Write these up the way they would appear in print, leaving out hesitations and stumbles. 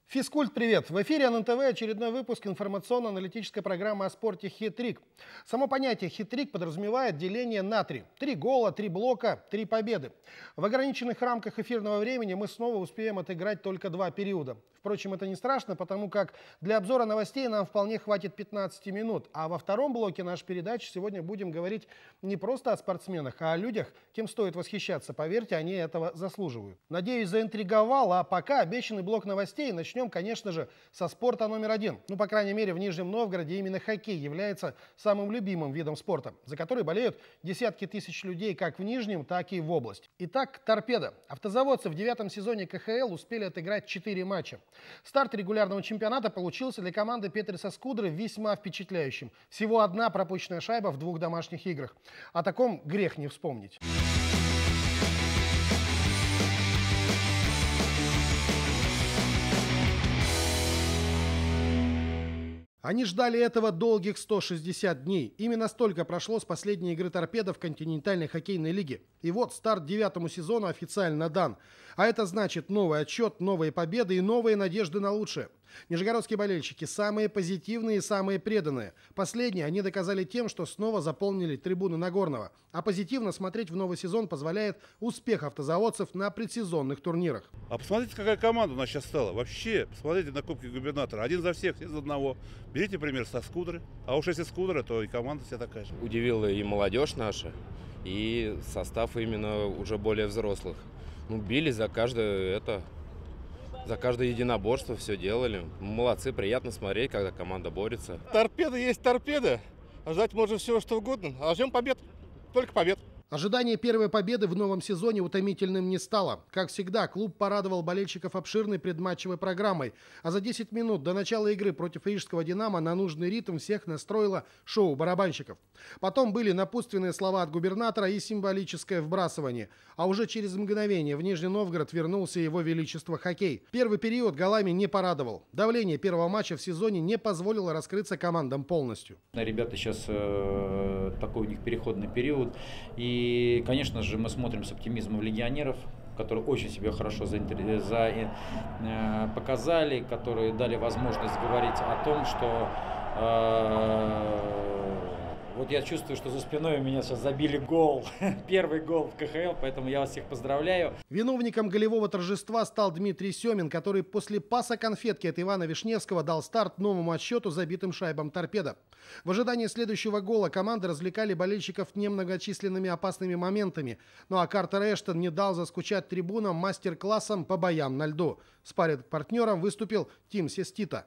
Физкульт, привет! В эфире ННТВ очередной выпуск информационно-аналитической программы о спорте «Хит-трик». Само понятие «хит-трик» подразумевает деление на три. 3 гола, 3 блока, 3 победы. В ограниченных рамках эфирного времени мы снова успеем отыграть только 2 периода. Впрочем, это не страшно, потому как для обзора новостей нам вполне хватит 15 минут. А во втором блоке нашей передачи сегодня будем говорить не просто о спортсменах, а о людях, кем стоит восхищаться. Поверьте, они этого заслуживают. Надеюсь, заинтриговал, а пока обещанный блок новостей начнем, конечно же, со спорта номер один. Ну, по крайней мере, в Нижнем Новгороде именно хоккей является самым любимым видом спорта, за который болеют десятки тысяч людей как в Нижнем, так и в области. Итак, «Торпедо». Автозаводцы в 9-м сезоне КХЛ успели отыграть 4 матча. Старт регулярного чемпионата получился для команды Петриса Скудры весьма впечатляющим. Всего одна пропущенная шайба в 2 домашних играх. О таком грех не вспомнить. Они ждали этого долгих 160 дней. Именно столько прошло с последней игры «Торпедо» в континентальной хоккейной лиге. И вот старт 9-му сезону официально дан. А это значит новый отчет, новые победы и новые надежды на лучшее. Нижегородские болельщики самые позитивные и самые преданные. Последние они доказали тем, что снова заполнили трибуны Нагорного. А позитивно смотреть в новый сезон позволяет успех автозаводцев на предсезонных турнирах. А посмотрите, какая команда у нас сейчас стала. Вообще, посмотрите на Кубки Губернатора. Один за всех, все за одного. Берите пример со Скудры. А уж если Скудра, то и команда вся такая же. Удивила и молодежь наша, и состав именно уже более взрослых. Били за каждое единоборство, все делали. Молодцы, приятно смотреть, когда команда борется. Торпеда есть торпеда. Ждать можно всего что угодно. А ждем побед. Только побед. Ожидание первой победы в новом сезоне утомительным не стало. Как всегда, клуб порадовал болельщиков обширной предматчевой программой. А за 10 минут до начала игры против рижского «Динамо» на нужный ритм всех настроило шоу барабанщиков. Потом были напутственные слова от губернатора и символическое вбрасывание. А уже через мгновение в Нижний Новгород вернулся его величество хоккей. Первый период голами не порадовал. Давление первого матча в сезоне не позволило раскрыться командам полностью. Ребята сейчас такой у них переходный период. И, конечно же, мы смотрим с оптимизмом легионеров, которые очень себя хорошо показали, которые дали возможность говорить о том, что вот я чувствую, что за спиной у меня сейчас забили гол, первый гол в КХЛ, поэтому я вас всех поздравляю. Виновником голевого торжества стал Дмитрий Семин, который после паса конфетки от Ивана Вишневского дал старт новому отсчету забитым шайбам «Торпедо». В ожидании следующего гола команды развлекали болельщиков немногочисленными опасными моментами. Ну а Картер Эштон не дал заскучать трибунам мастер-классом по боям на льду. Спарринг-партнером выступил Тим Сестита.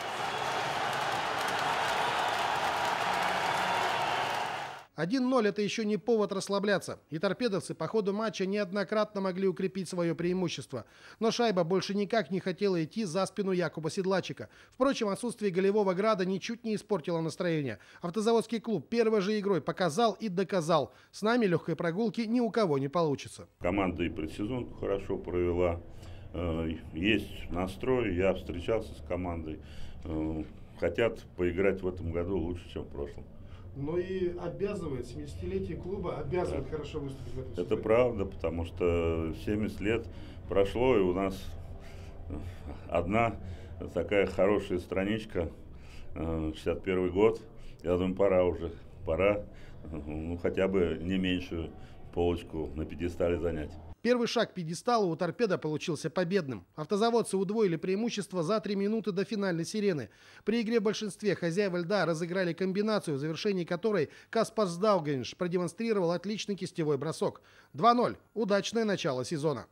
1-0 – это еще не повод расслабляться. И торпедовцы по ходу матча неоднократно могли укрепить свое преимущество. Но шайба больше никак не хотела идти за спину Якуба Седлачика. Впрочем, отсутствие голевого града ничуть не испортило настроение. Автозаводский клуб первой же игрой показал и доказал. С нами легкой прогулки ни у кого не получится. Команда и предсезонку хорошо провела. Есть настрой. Я встречался с командой. Хотят поиграть в этом году лучше, чем в прошлом. Но и обязывает, 70-летие клуба обязывает хорошо выступить в этом сезоне. Это правда, потому что 70 лет прошло, и у нас одна такая хорошая страничка, 61 год. Я думаю, пора хотя бы не меньшую полочку на пьедестале занять. Первый шаг к пьедесталу у «Торпедо» получился победным. Автозаводцы удвоили преимущество за 3 минуты до финальной сирены. При игре в большинстве хозяева льда разыграли комбинацию, в завершении которой Каспарс Даугавинш продемонстрировал отличный кистевой бросок. 2-0. Удачное начало сезона.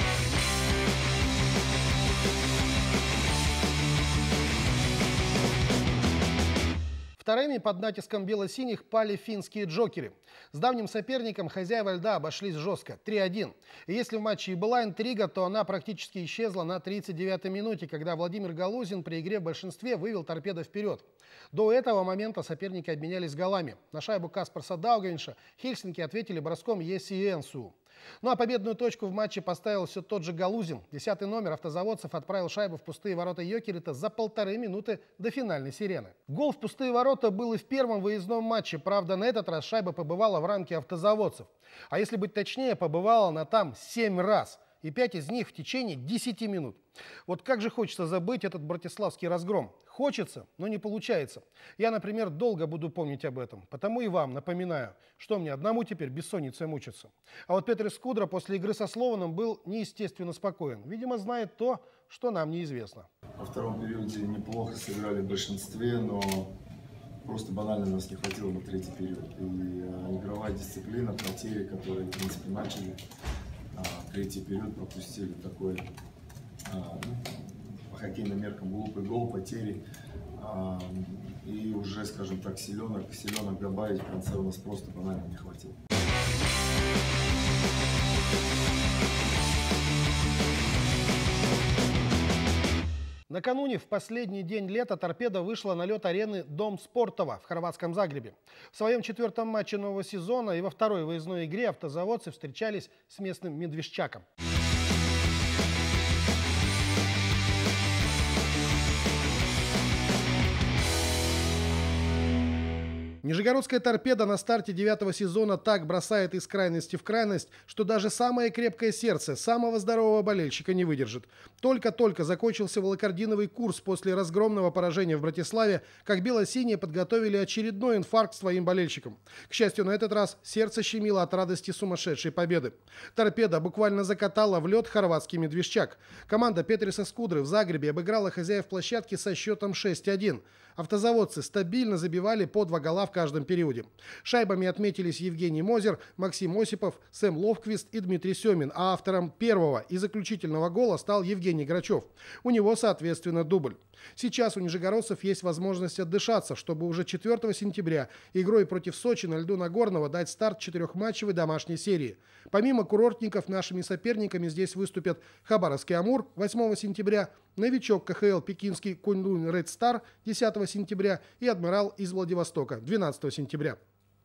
Вторыми под натиском бело-синих пали финские «Джокеры». С давним соперником хозяева льда обошлись жестко – 3-1. И если в матче и была интрига, то она практически исчезла на 39-й минуте, когда Владимир Галузин при игре в большинстве вывел «Торпедо» вперед. До этого момента соперники обменялись голами. На шайбу Каспарса Даугавинша хельсинки ответили броском Есси Энсу. Ну а победную точку в матче поставил все тот же Галузин. 10-й номер автозаводцев отправил шайбу в пустые ворота Йокерита за 1,5 минуты до финальной сирены. Гол в пустые ворота был и в первом выездном матче. Правда, на этот раз шайба побывала в рамке автозаводцев. А если быть точнее, побывала она там 7 раз. и 5 из них в течение 10 минут. Вот как же хочется забыть этот братиславский разгром. Хочется, но не получается. Я, например, долго буду помнить об этом. Потому и вам напоминаю, что мне одному теперь бессонницей мучиться. А вот Петр Скудра после игры со Слованом был неестественно спокоен. Видимо, знает то, что нам неизвестно. Во втором периоде неплохо сыграли в большинстве, но просто банально нас не хватило на третий период. И игровая дисциплина, потери, которые, в принципе, начали, третий период пропустили такой, по хоккейным меркам, глупый гол, потери. И уже, скажем так, силенок добавить в конце у нас просто банально не хватило. Накануне, в последний день лета, «Торпедо» вышла на лед арены «Дом Спортова» в хорватском Загребе. В своем 4-м матче нового сезона и во второй выездной игре автозаводцы встречались с местным «Медвежчаком». Нижегородская «Торпедо» на старте 9-го сезона так бросает из крайности в крайность, что даже самое крепкое сердце самого здорового болельщика не выдержит. Только-только закончился волокординовый курс после разгромного поражения в Братиславе, как бело-синие подготовили очередной инфаркт своим болельщикам. К счастью, на этот раз сердце щемило от радости сумасшедшей победы. «Торпедо» буквально закатала в лед хорватский «Медвежчак». Команда Петриса Скудры в Загребе обыграла хозяев площадки со счетом 6-1. Автозаводцы стабильно забивали по 2 гола в каждом периоде. Шайбами отметились Евгений Мозер, Максим Осипов, Сэм Ловквист и Дмитрий Семин, а автором первого и заключительного гола стал Евгений Грачев. У него, соответственно, дубль. Сейчас у нижегородцев есть возможность отдышаться, чтобы уже 4 сентября игрой против Сочи на льду Нагорного дать старт 4-матчевой домашней серии. Помимо курортников, нашими соперниками здесь выступят Хабаровский «Амур» 8 сентября, новичок КХЛ пекинский Куньлунь Ред Стар 10 сентября и «Адмирал» из Владивостока 12 сентября.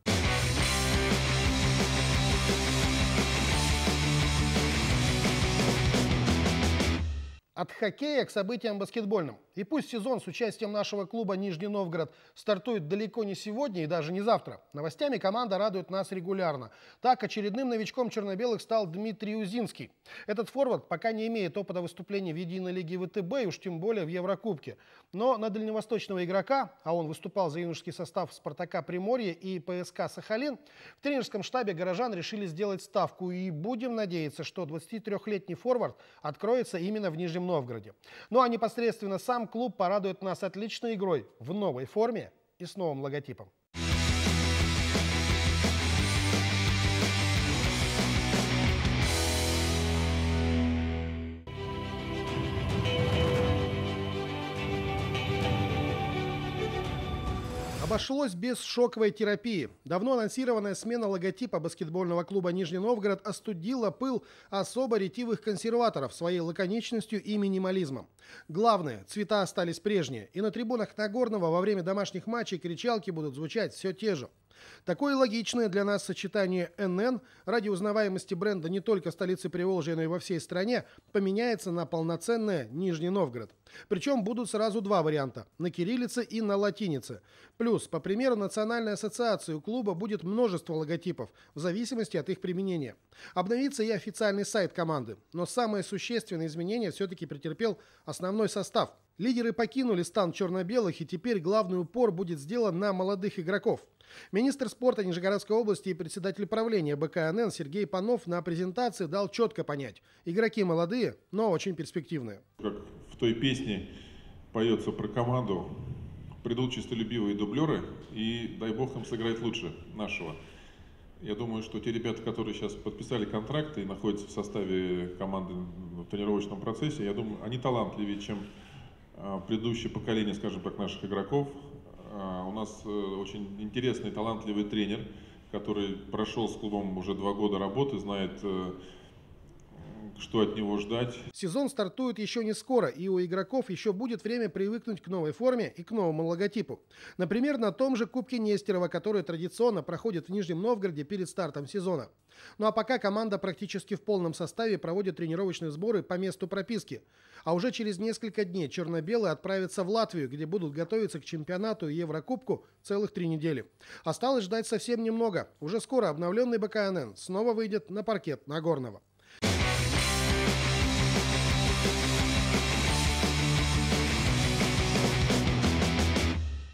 От хоккея к событиям баскетбольным. И пусть сезон с участием нашего клуба «Нижний Новгород» стартует далеко не сегодня и даже не завтра, новостями команда радует нас регулярно. Так, очередным новичком черно-белых стал Дмитрий Узинский. Этот форвард пока не имеет опыта выступления в единой лиге ВТБ и уж тем более в Еврокубке. Но на дальневосточного игрока, а он выступал за юношеский состав «Спартака» Приморье и ПСК Сахалин, в тренерском штабе горожан решили сделать ставку. И будем надеяться, что 23-летний форвард откроется именно в Нижнем Новгороде. Ну а непосредственно сам клуб порадует нас отличной игрой в новой форме и с новым логотипом. Обошлось без шоковой терапии. Давно анонсированная смена логотипа баскетбольного клуба «Нижний Новгород» остудила пыл особо ретивых консерваторов своей лаконичностью и минимализмом. Главное, цвета остались прежние, и на трибунах Нагорного во время домашних матчей кричалки будут звучать все те же. Такое логичное для нас сочетание НН ради узнаваемости бренда не только в столице Приволжья, но и во всей стране поменяется на полноценное Нижний Новгород. Причем будут сразу 2 варианта – на кириллице и на латинице. Плюс, по примеру Национальной ассоциации, у клуба будет множество логотипов в зависимости от их применения. Обновится и официальный сайт команды. Но самое существенное изменение все-таки претерпел основной состав. Лидеры покинули стан черно-белых, и теперь главный упор будет сделан на молодых игроков. Министр спорта Нижегородской области и председатель правления БКНН Сергей Панов на презентации дал четко понять: игроки молодые, но очень перспективные. Как в той песне поется про команду, придут честолюбивые дублеры, и дай бог им сыграть лучше нашего. Я думаю, что те ребята, которые сейчас подписали контракты и находятся в составе команды в тренировочном процессе, я думаю, они талантливее, чем предыдущее поколение, скажем так, наших игроков. У нас очень интересный, талантливый тренер, который прошел с клубом уже 2 года работы, знает, что от него ждать. Сезон стартует еще не скоро, и у игроков еще будет время привыкнуть к новой форме и к новому логотипу. Например, на том же Кубке Нестерова, который традиционно проходит в Нижнем Новгороде перед стартом сезона. Ну а пока команда практически в полном составе проводит тренировочные сборы по месту прописки. А уже через несколько дней черно-белые отправятся в Латвию, где будут готовиться к чемпионату и Еврокубку целых 3 недели. Осталось ждать совсем немного. Уже скоро обновленный БКНН снова выйдет на паркет Нагорного.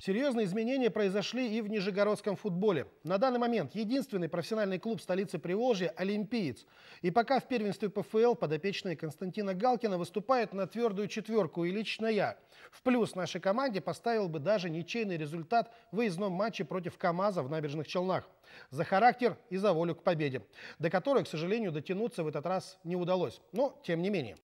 Серьезные изменения произошли и в нижегородском футболе. На данный момент единственный профессиональный клуб столицы Приволжья – «Олимпиец». И пока в первенстве ПФЛ подопечные Константина Галкина выступают на твердую четверку, и лично я в плюс нашей команде поставил бы даже ничейный результат в выездном матче против КамАЗа в Набережных Челнах. За характер и за волю к победе, до которой, к сожалению, дотянуться в этот раз не удалось. Но тем не менее.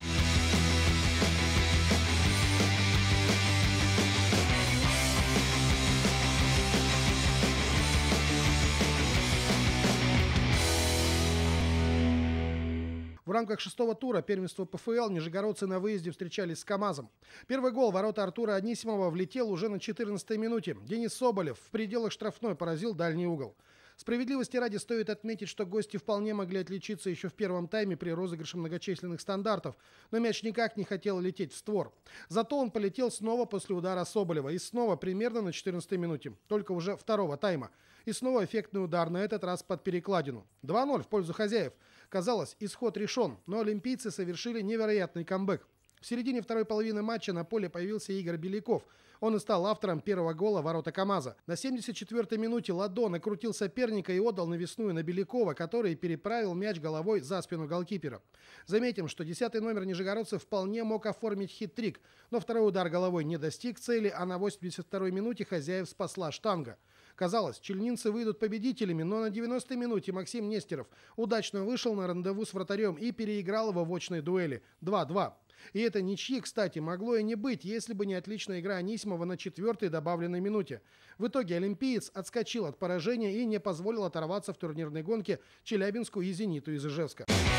В рамках 6-го тура первенства ПФЛ нижегородцы на выезде встречались с КамАЗом. Первый гол в ворота Артура Анисимова влетел уже на 14-й минуте. Денис Соболев в пределах штрафной поразил дальний угол. Справедливости ради стоит отметить, что гости вполне могли отличиться еще в первом тайме при розыгрыше многочисленных стандартов, но мяч никак не хотел лететь в створ. Зато он полетел снова после удара Соболева и снова примерно на 14-й минуте, только уже второго тайма. И снова эффектный удар, на этот раз под перекладину. 2-0 в пользу хозяев. Казалось, исход решен, но олимпийцы совершили невероятный камбэк. В середине второй половины матча на поле появился Игорь Беляков. Он и стал автором первого гола в ворота КамАЗа. На 74-й минуте Ладо накрутил соперника и отдал навесную на Белякова, который переправил мяч головой за спину голкипера. Заметим, что 10-й номер нижегородцев вполне мог оформить хит-трик, но второй удар головой не достиг цели, а на 82-й минуте хозяев спасла штанга. Казалось, челнинцы выйдут победителями, но на 90-й минуте Максим Нестеров удачно вышел на рандеву с вратарем и переиграл его в очной дуэли 2-2. И это ничьи, кстати, могло и не быть, если бы не отличная игра Анисимова на 4-й добавленной минуте. В итоге олимпиец отскочил от поражения и не позволил оторваться в турнирной гонке Челябинску и Зениту из Ижевска.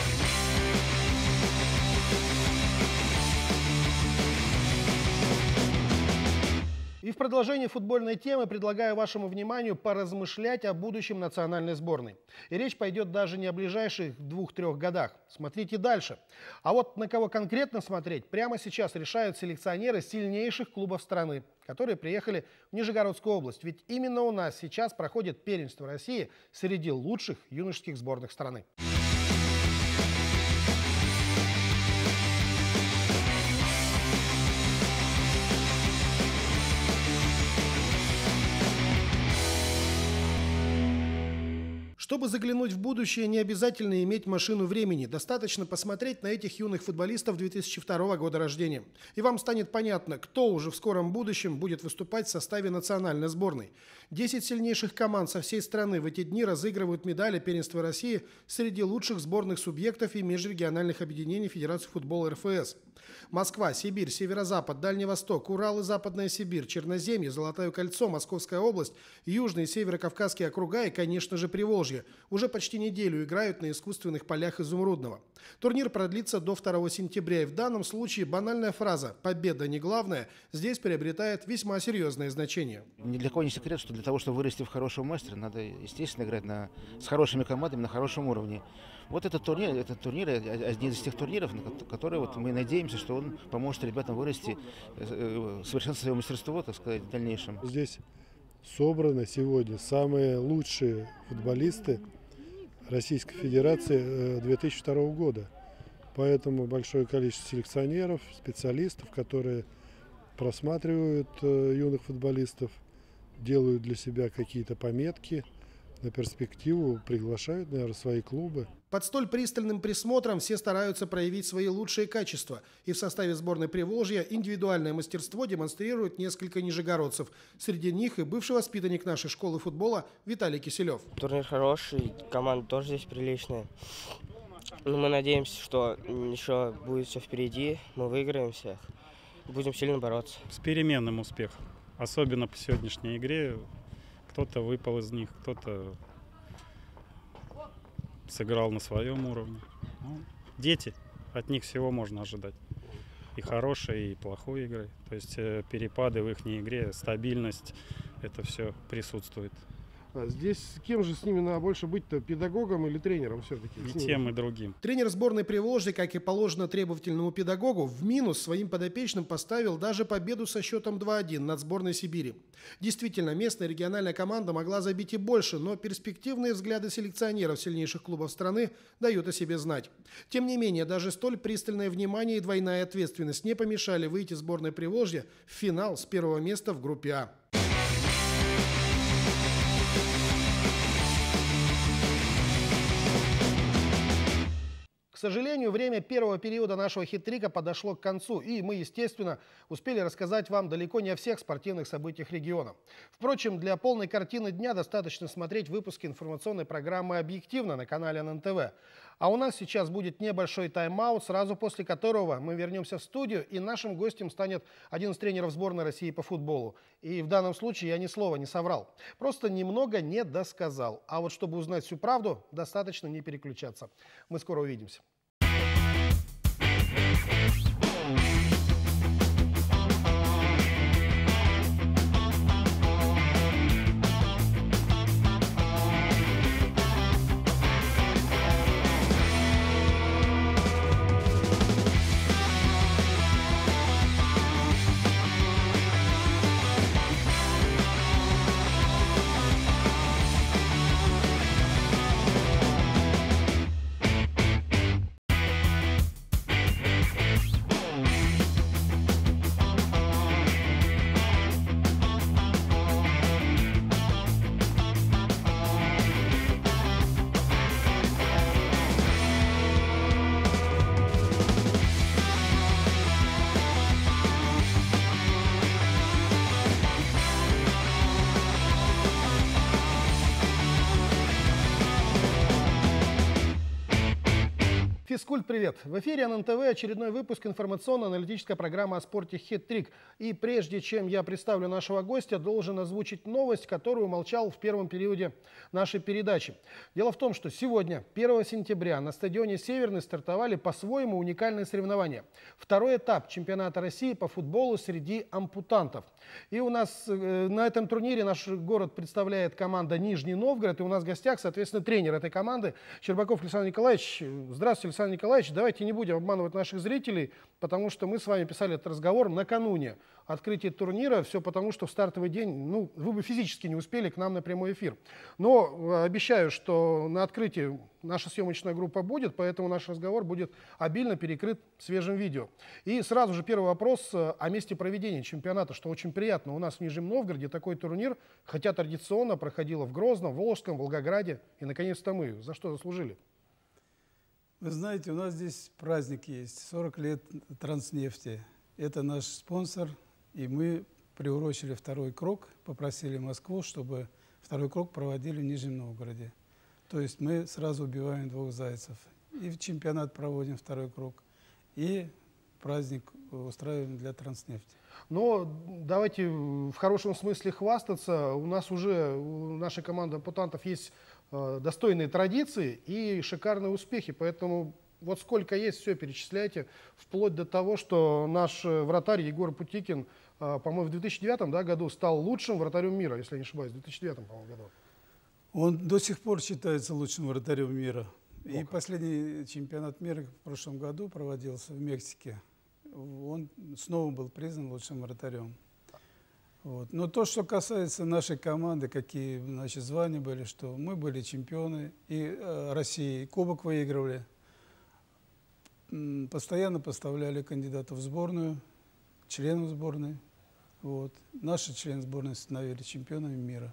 И в продолжении футбольной темы предлагаю вашему вниманию поразмышлять о будущем национальной сборной. И речь пойдет даже не о ближайших 2-3 годах. Смотрите дальше. А вот на кого конкретно смотреть, прямо сейчас решают селекционеры сильнейших клубов страны, которые приехали в Нижегородскую область. Ведь именно у нас сейчас проходит первенство России среди лучших юношеских сборных страны. Чтобы заглянуть в будущее, не обязательно иметь машину времени. Достаточно посмотреть на этих юных футболистов 2002 года рождения. И вам станет понятно, кто уже в скором будущем будет выступать в составе национальной сборной. 10 сильнейших команд со всей страны в эти дни разыгрывают медали первенства России среди лучших сборных субъектов и межрегиональных объединений Федерации футбола РФС. Москва, Сибирь, Северо-Запад, Дальний Восток, Урал и Западная Сибирь, Черноземье, Золотое кольцо, Московская область, Южные и Северо-Кавказские округа и, конечно же, Приволжье уже почти неделю играют на искусственных полях Изумрудного. Турнир продлится до 2 сентября, и в данном случае банальная фраза «победа не главное» здесь приобретает весьма серьезное значение. Ни для кого не секрет, что для того, чтобы вырасти в хорошего мастера, надо, естественно, играть с хорошими командами на хорошем уровне. Вот этот турнир один из тех турниров, на которые вот мы надеемся, что он поможет ребятам вырасти, совершенствовать свое мастерство, так сказать, в дальнейшем. Здесь собраны сегодня самые лучшие футболисты Российской Федерации 2002 года. Поэтому большое количество селекционеров, специалистов, которые просматривают юных футболистов, делают для себя какие-то пометки на перспективу, приглашают, наверное, свои клубы. Под столь пристальным присмотром все стараются проявить свои лучшие качества. И в составе сборной Приволжья индивидуальное мастерство демонстрирует несколько нижегородцев. Среди них и бывший воспитанник нашей школы футбола Виталий Киселев. Турнир хороший, команда тоже здесь приличная. Но мы надеемся, что еще будет все впереди, мы выиграем всех, будем сильно бороться. С переменным успехом, особенно по сегодняшней игре. Кто-то выпал из них, кто-то сыграл на своем уровне. Ну, дети, от них всего можно ожидать. И хорошей, и плохой игры. То есть перепады в их игре, стабильность, это все присутствует. А здесь кем же с ними надо больше быть-то, педагогом или тренером все-таки? И тем, и другим. Тренер сборной Приволжья, как и положено требовательному педагогу, в минус своим подопечным поставил даже победу со счетом 2-1 над сборной Сибири. Действительно, местная региональная команда могла забить и больше, но перспективные взгляды селекционеров сильнейших клубов страны дают о себе знать. Тем не менее, даже столь пристальное внимание и двойная ответственность не помешали выйти сборной Приволжья в финал с первого места в группе А. К сожалению, время первого периода нашего хит-трика подошло к концу, и мы, естественно, успели рассказать вам далеко не о всех спортивных событиях региона. Впрочем, для полной картины дня достаточно смотреть выпуски информационной программы «Объективно» на канале ННТВ. А у нас сейчас будет небольшой тайм-аут, сразу после которого мы вернемся в студию, и нашим гостем станет один из тренеров сборной России по футболу. И в данном случае я ни слова не соврал, просто немного не досказал. А вот чтобы узнать всю правду, достаточно не переключаться. Мы скоро увидимся. Физкульт, привет! В эфире ННТВ очередной выпуск информационно-аналитической программы о спорте «Хит-трик». И прежде чем я представлю нашего гостя, должен озвучить новость, которую умолчал в первом периоде нашей передачи. Дело в том, что сегодня, 1 сентября, на стадионе «Северный» стартовали по-своему уникальные соревнования. Второй этап чемпионата России по футболу среди ампутантов. И у нас на этом турнире наш город представляет команда Нижний Новгород. И у нас в гостях, соответственно, тренер этой команды Щербаков Александр Николаевич. Здравствуйте, Александр Николаевич. Давайте не будем обманывать наших зрителей, потому что мы с вами писали этот разговор накануне открытия турнира. Все потому, что в стартовый день вы бы физически не успели к нам на прямой эфир. Но обещаю, что на открытии наша съемочная группа будет, поэтому наш разговор будет обильно перекрыт свежим видео. И сразу же первый вопрос о месте проведения чемпионата, что очень приятно. У нас в Нижнем Новгороде такой турнир, хотя традиционно проходило в Грозном, Волжском, Волгограде. И наконец-то мы. За что заслужили? Вы знаете, у нас здесь праздник есть, 40 лет Транснефти. Это наш спонсор, и мы приурочили второй круг, попросили Москву, чтобы второй круг проводили в Нижнем Новгороде. То есть мы сразу убиваем двух зайцев. И в чемпионат проводим второй круг, и праздник устраиваем для Транснефти. Но давайте в хорошем смысле хвастаться. У нас уже, у нашей команды ампутантов есть достойные традиции и шикарные успехи. Поэтому вот сколько есть, все перечисляйте. Вплоть до того, что наш вратарь Егор Путикин, по-моему, в 2009 году стал лучшим вратарем мира, если я не ошибаюсь, в 2009, по-моему, году. Он до сих пор считается лучшим вратарем мира. И последний чемпионат мира в прошлом году проводился в Мексике. Он снова был признан лучшим вратарем. Вот. Но то, что касается нашей команды, какие звания были, что мы были чемпионы и России, кубок выигрывали, постоянно поставляли кандидатов в сборную, членов сборной. Вот. Наши члены сборной становились чемпионами мира.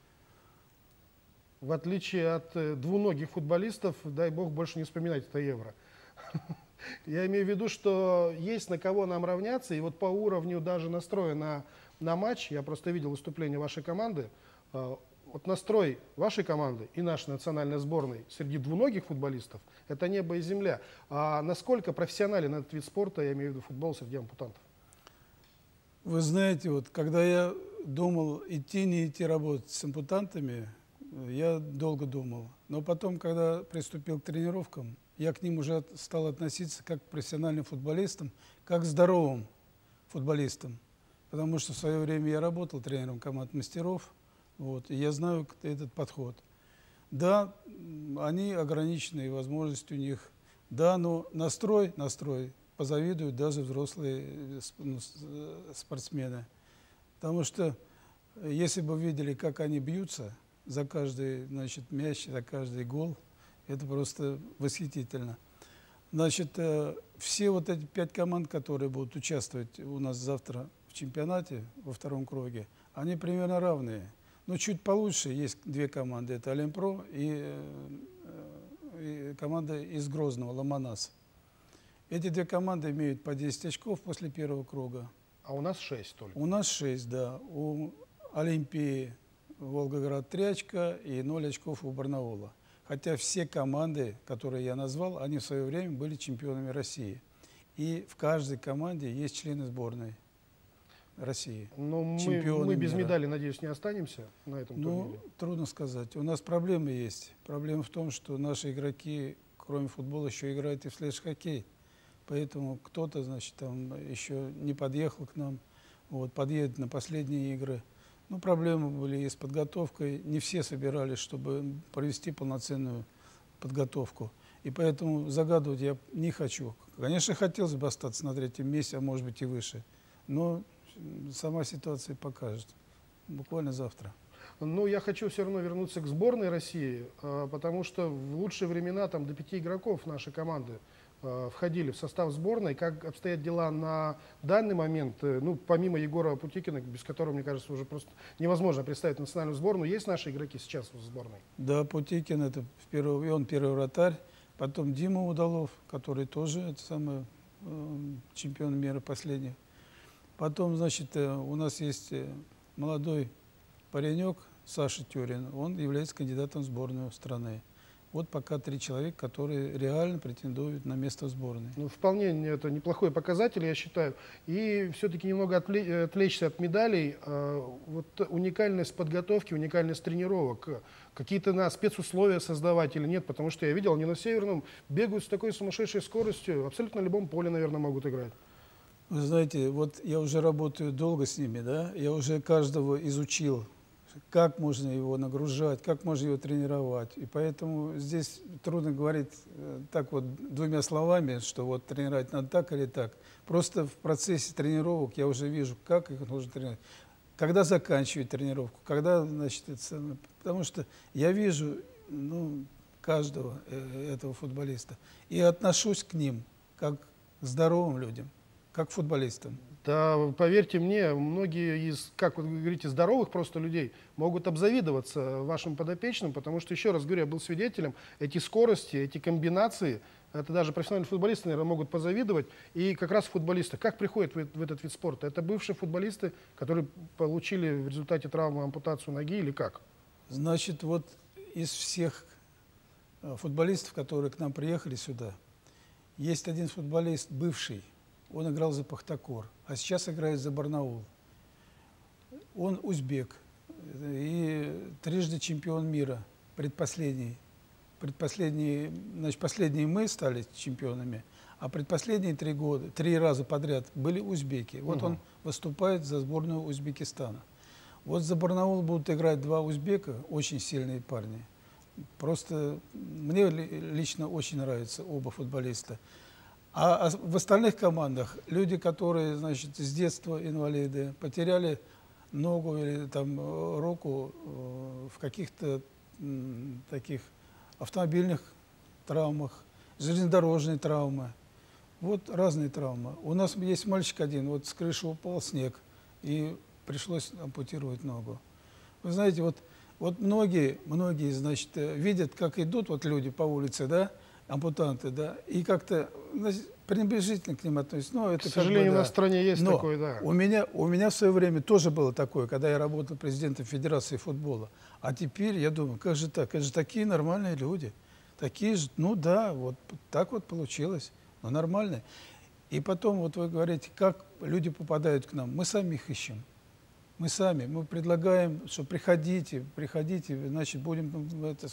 В отличие от двуногих футболистов, дай бог больше не вспоминать это Евро. Я имею в виду, что есть на кого нам равняться, и вот по уровню даже настроя на матч, я просто видел выступление вашей команды, вот настрой вашей команды и нашей национальной сборной среди двуногих футболистов – это небо и земля. А насколько профессионален этот вид спорта, я имею в виду футбол, среди ампутантов? Вы знаете, вот когда я думал, идти, не идти работать с ампутантами, я долго думал. Но потом, когда приступил к тренировкам, я к ним уже стал относиться как к профессиональным футболистам, как к здоровым футболистам. Потому что в свое время я работал тренером команд мастеров, вот, и я знаю этот подход. Да, они ограниченные возможности у них, да, но настрой, позавидуют даже взрослые спортсмены. Потому что если бы видели, как они бьются за каждый, мяч, за каждый гол, это просто восхитительно. Значит, все вот эти 5 команд, которые будут участвовать у нас завтра в чемпионате во втором круге, они примерно равные. Но чуть получше есть 2 команды, это Олимпро и команда из Грозного, Ломонас. Эти две команды имеют по 10 очков после первого круга. А у нас 6 только. У нас 6, да. У Олимпии Волгоград 3 очка и 0 очков у Барнаула. Хотя все команды, которые я назвал, они в свое время были чемпионами России. И в каждой команде есть члены сборной России. Но мы без медали, надеюсь, не останемся на этом турнире? Трудно сказать. У нас проблемы есть. Проблема в том, что наши игроки, кроме футбола, еще играют и в флеш-хоккей. Поэтому кто-то, значит, там еще не подъехал к нам, вот, подъедет на последние игры. Ну, проблемы были и с подготовкой. Не все собирались, чтобы провести полноценную подготовку. И поэтому загадывать я не хочу. Конечно, хотелось бы остаться на 3-м месте, а может быть и выше. Но сама ситуация покажет. Буквально завтра. Ну, я хочу все равно вернуться к сборной России, потому что в лучшие времена там до 5 игроков нашей команды входили в состав сборной. Как обстоят дела на данный момент? Ну, помимо Егора Путикина, без которого, мне кажется, уже просто невозможно представить национальную сборную, есть наши игроки сейчас в сборной? Да, Путикин, это он первый вратарь. Потом Дима Удалов, который тоже чемпион мира последний. Потом, значит, у нас есть молодой паренек Саша Тюрин. Он является кандидатом в сборную страны. Вот пока 3 человека, которые реально претендуют на место в сборной. Ну, вполне это неплохой показатель, я считаю. И все-таки немного отвлечься от медалей. Вот уникальность подготовки, уникальность тренировок. Какие-то спецусловия создавать или нет? Потому что я видел, они на Северном бегают с такой сумасшедшей скоростью. Абсолютно на любом поле, наверное, могут играть. Вы знаете, вот я уже работаю долго с ними, да? Я уже каждого изучил. Как можно его нагружать, как можно его тренировать. И поэтому здесь трудно говорить так вот 2 словами, что вот тренировать надо так или так. Просто в процессе тренировок я уже вижу, как их нужно тренировать. Когда заканчивать тренировку, когда, значит, потому что я вижу каждого этого футболиста и отношусь к ним как к здоровым людям, как к футболистам. Да, поверьте мне, многие из, как вы говорите, здоровых просто людей могут обзавидоваться вашим подопечным, потому что, еще раз говорю, я был свидетелем, эти скорости, эти комбинации, это даже профессиональные футболисты, наверное, могут позавидовать. И как раз футболисты, как приходят в этот вид спорта? Это бывшие футболисты, которые получили в результате травмы ампутацию ноги или как? Значит, вот из всех футболистов, которые к нам приехали сюда, есть один футболист бывший. Он играл за Пахтакор, а сейчас играет за Барнаул. Он узбек и трижды чемпион мира, предпоследний. Значит, последние мы стали чемпионами, а предпоследние 3 раза подряд были узбеки. Вот он выступает за сборную Узбекистана. Вот за Барнаул будут играть 2 узбека, очень сильные парни. Просто мне лично очень нравятся оба футболиста. А в остальных командах люди, которые, значит, с детства инвалиды, потеряли ногу или там руку в каких-то таких автомобильных травмах, железнодорожные травмы. Вот разные травмы. У нас есть мальчик один, вот с крыши упал снег, и пришлось ампутировать ногу. Вы знаете, вот многие, значит, видят, как идут вот люди по улице, да, ампутанты, да, и как-то пренебрежительно к ним относятся. Ну, это, к сожалению, как бы, да. у нас в стране есть такое, да. У меня в свое время тоже было такое, когда я работал президентом Федерации футбола. А теперь я думаю, как же так? Это же такие нормальные люди. Такие же, ну да, вот так вот получилось, но нормальные. И потом, вот вы говорите, как люди попадают к нам. Мы сами их ищем. Мы предлагаем, что приходите, значит, будем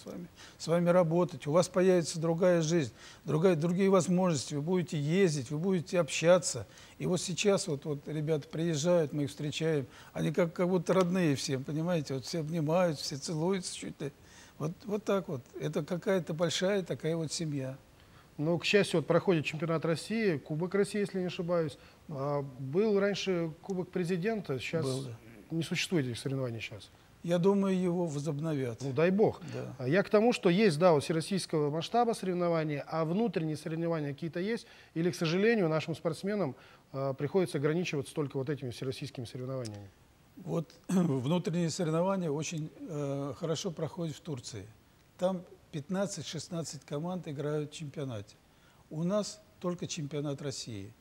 с вами работать. У вас появится другая жизнь, другие возможности, вы будете ездить, вы будете общаться. И вот сейчас вот ребята приезжают, мы их встречаем, они как будто родные всем, понимаете, вот все обнимают, все целуются чуть ли. Вот так вот. Это какая-то большая такая вот семья. Ну, к счастью, вот проходит чемпионат России, Кубок России, если не ошибаюсь. Был раньше Кубок президента, сейчас был, да. Не существует этих соревнований сейчас. Я думаю, его возобновят. Ну, дай бог. Да. Я к тому, что есть, да, всероссийского масштаба соревнования, а внутренние соревнования какие-то есть, или, к сожалению, нашим спортсменам приходится ограничиваться только вот этими всероссийскими соревнованиями. Вот внутренние соревнования очень хорошо проходят в Турции. Там 15-16 команд играют в чемпионате. У нас только чемпионат России.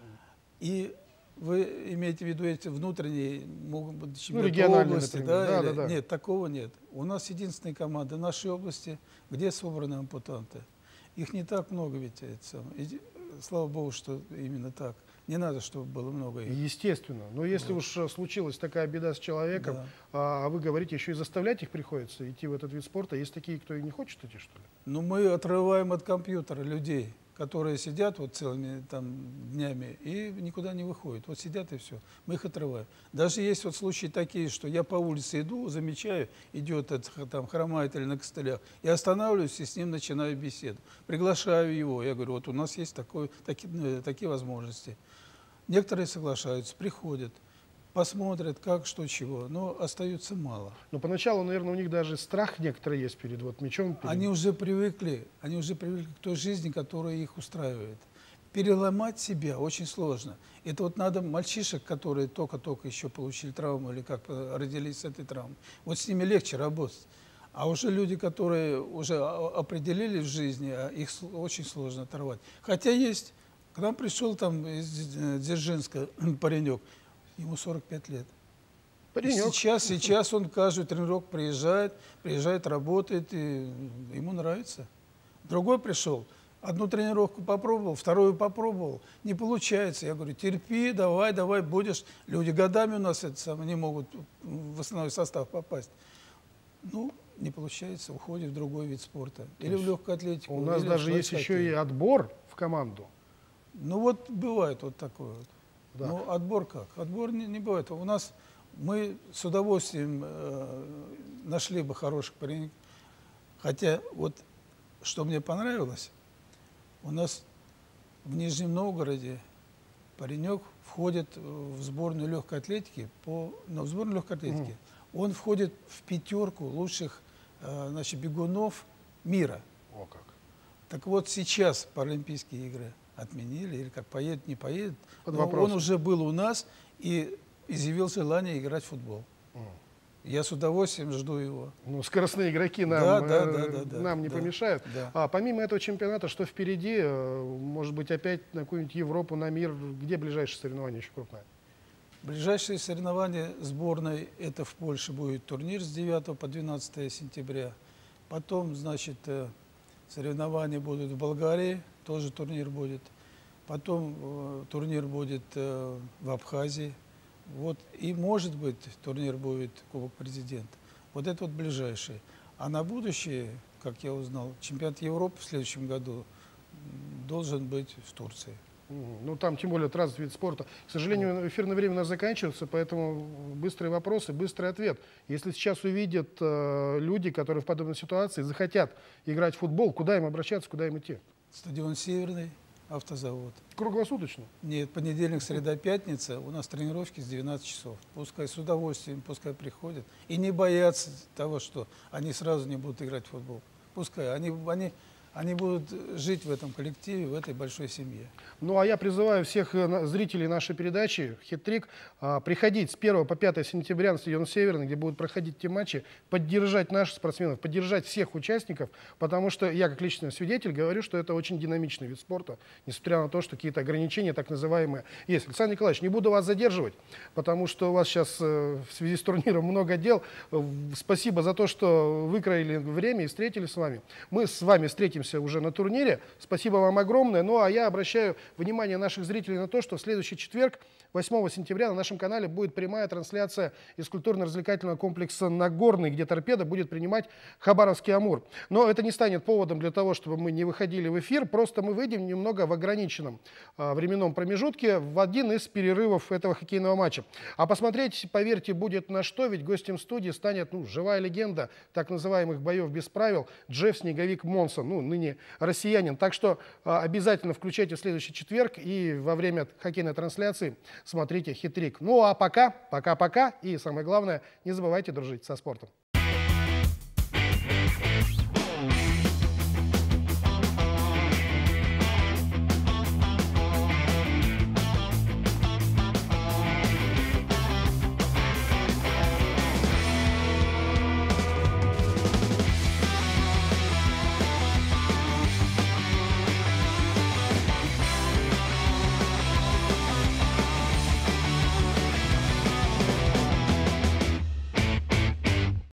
И вы имеете в виду эти внутренние, могут быть чемпионаты области, да? Нет, такого нет. У нас единственная команда в нашей области, где собраны ампутанты. Их не так много, ведь слава богу, что именно так. Не надо, чтобы было много их. Естественно. Но если уж случилась такая беда с человеком, а вы говорите, еще и заставлять их приходится идти в этот вид спорта. Есть такие, кто и не хочет идти, что ли? Ну, мы отрываем от компьютера людей, которые сидят вот целыми там днями и никуда не выходят. Вот сидят и все. Мы их отрываем. Даже есть вот случаи такие, что я по улице иду, замечаю, идет там хромает или на костылях. Я останавливаюсь и с ним начинаю беседу. Приглашаю его. Я говорю, вот у нас есть такие возможности. Некоторые соглашаются, приходят, посмотрят, как, что, чего, но остаются мало. Но поначалу, наверное, у них даже страх некоторый есть перед мячом. Они уже привыкли к той жизни, которая их устраивает. Переломать себя очень сложно. Это вот надо мальчишек, которые только-только еще получили травму или как родились с этой травмой. Вот с ними легче работать. А уже люди, которые уже определились в жизни, их очень сложно оторвать. Хотя есть. К нам пришел там из Дзержинска паренек, ему 45 лет. Сейчас он каждый тренировку приезжает, работает, и ему нравится. Другой пришел, одну тренировку попробовал, вторую попробовал, не получается. Я говорю, терпи, давай, будешь. Люди годами у нас не могут в основной состав попасть. Ну, не получается, уходит в другой вид спорта. Или в легкую атлетику. У нас даже есть еще и отбор в команду. Ну вот бывает вот такое вот. Да. Ну отбор как? Отбор не бывает. У нас мы с удовольствием нашли бы хороших парней. Хотя вот что мне понравилось, у нас в Нижнем Новгороде паренек входит в сборную легкой атлетики, в сборную легкой атлетики. Он входит в 5 лучших бегунов мира. О как. Так вот сейчас Паралимпийские игры отменили, или как поедет, не поедет. Но он уже был у нас и изъявил желание играть в футбол. Я с удовольствием жду его. Ну, скоростные игроки нам не помешают. Да. А помимо этого чемпионата, что впереди? Может быть, опять на какую-нибудь Европу, на мир? Где ближайшие соревнования еще крупные? Ближайшие соревнования сборной, это в Польше будет турнир с 9 по 12 сентября. Потом, значит, соревнования будут в Болгарии, тоже турнир будет. Потом турнир будет в Абхазии. Вот. И, может быть, турнир будет Кубок Президента. Вот это вот ближайшие. А на будущее, как я узнал, чемпионат Европы в следующем году должен быть в Турции. Ну, там, тем более, развит вид спорта. К сожалению, эфирное время у нас заканчивается, поэтому быстрые вопросы, быстрый ответ. Если сейчас увидят люди, которые в подобной ситуации захотят играть в футбол, куда им обращаться, куда им идти? Стадион Северный, автозавод. Круглосуточно? Нет, понедельник, среда, пятница. У нас тренировки с 12 часов. Пускай с удовольствием, пускай приходят. И не боятся того, что они сразу не будут играть в футбол. Пускай. Они будут жить в этом коллективе, в этой большой семье. Ну, а я призываю всех зрителей нашей передачи «Хит-трик» приходить с 1 по 5 сентября на стадион Северный, где будут проходить те матчи, поддержать наших спортсменов, поддержать всех участников, потому что я, как личный свидетель, говорю, что это очень динамичный вид спорта, несмотря на то, что какие-то ограничения, так называемые, есть. Александр Николаевич, не буду вас задерживать, потому что у вас сейчас в связи с турниром много дел. Спасибо за то, что выкроили время и встретились с вами. Мы с вами встретимся уже на турнире. Спасибо вам огромное. Ну, а я обращаю внимание наших зрителей на то, что в следующий четверг, 8 сентября, на нашем канале будет прямая трансляция из культурно-развлекательного комплекса «Нагорный», где «Торпедо» будет принимать Хабаровский «Амур». Но это не станет поводом для того, чтобы мы не выходили в эфир. Просто мы выйдем немного в ограниченном временном промежутке в один из перерывов этого хоккейного матча. А посмотреть, поверьте, будет на что, ведь гостем студии станет живая легенда так называемых боев без правил Джефф «Снеговик» Монсон, ныне россиянин. Так что обязательно включайте в следующий четверг и во время хоккейной трансляции смотрите «Хит-трик». Ну а пока, и самое главное, не забывайте дружить со спортом.